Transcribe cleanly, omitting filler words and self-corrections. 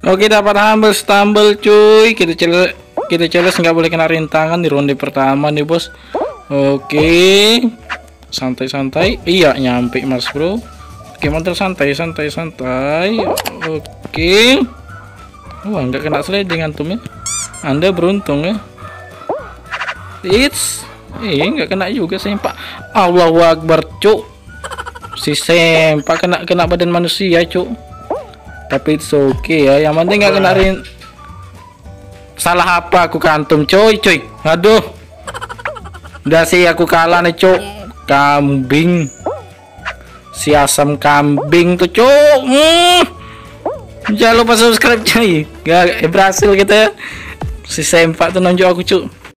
Oke, dapat humble stumble cuy. Kita challenge nggak boleh kena rintangan di ronde pertama nih bos. Oke, santai-santai. Iya, nyampe mas bro. Oke, mantel santai. Oke. Wah, nggak kena sliding antum ya. Anda beruntung ya. Nggak kena juga sempak. Allahu Akbar cuk. Si sempak kena badan manusia cuk. Tapi it's okay ya. Yang penting nggak kena salah apa aku kantum cuy. Aduh. Udah sih aku kalah nih cuk. Kambing. Si asam kambing tuh cuk. Jangan lupa subscribe cuy. Gak berhasil kita ya. Si sempak tuh nonjok aku cuk.